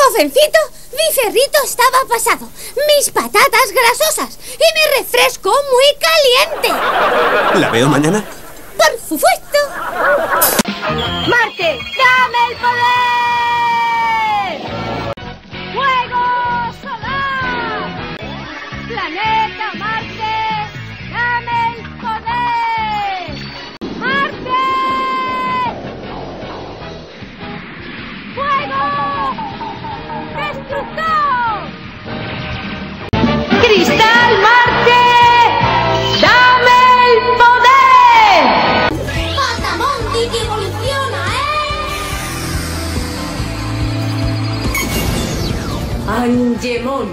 Jovencito, mi ferrito estaba pasado, mis patatas grasosas y mi refresco muy caliente. ¿La veo mañana? ¡Por supuesto! ¡Marte, dame el poder! ¡Fuego solar! ¡Planeta Marte, dame el poder! ¡Marte! ¡Fuego! ¡Destructor! ¡Cristal Marte! ¡Dame el poder! ¡Patamon Digievoluciona, Angemon.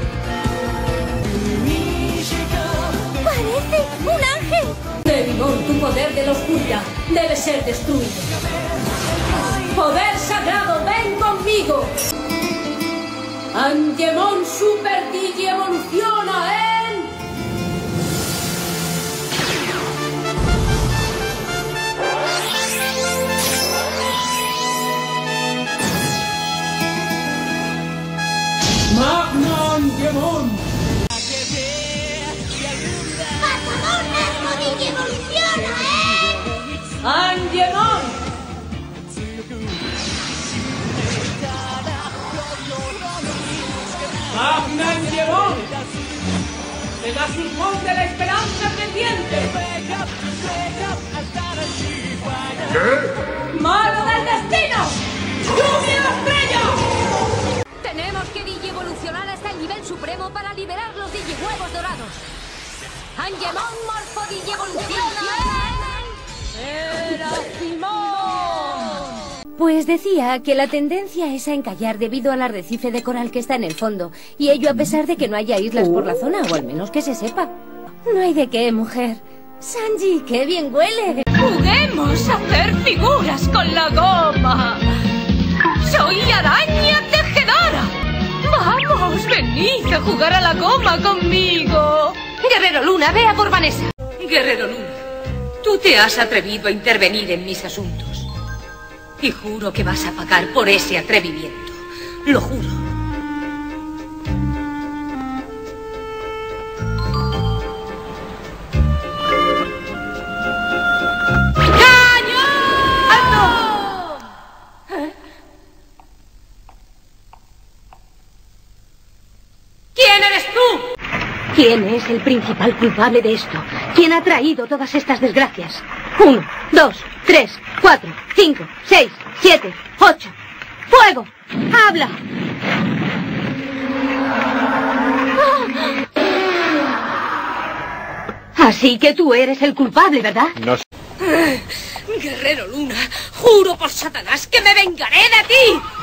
¡Parece un ángel! Devimon, tu poder de la oscuridad debe ser destruido. Poder sagrado, ven conmigo. Angemon Super Digievoluciona en... Magna Angemon. ¡Patamon Nervo Digievoluciona, Angemon. Magna Angemon. ¡El azulmón de la esperanza pendiente! ¿Qué? ¡Mano del destino! ¡Lluvia estrella! Tenemos que digievolucionar hasta el nivel supremo para liberar los digihuevos dorados. Angemon Morfo Digievoluciona en... Simón. Pues decía que la tendencia es a encallar debido al arrecife de coral que está en el fondo, y ello a pesar de que no haya islas por la zona, o al menos que se sepa. No hay de qué, mujer. Sanji, qué bien huele. ¡Juguemos a hacer figuras con la goma! ¡Soy araña tejedora! ¡Vamos, venid a jugar a la goma conmigo! Guerrero Luna, ve a por Vanessa. Guerrero Luna, tú te has atrevido a intervenir en mis asuntos. Y juro que vas a pagar por ese atrevimiento. Lo juro. ¿Quién eres tú? ¿Quién es el principal culpable de esto? ¿Quién ha traído todas estas desgracias? 1, 2, 3, 4, 5, 6, 7, 8. ¡Fuego! ¡Habla! Así que tú eres el culpable, ¿verdad? No sé. Guerrero Luna, juro por Satanás que me vengaré de ti.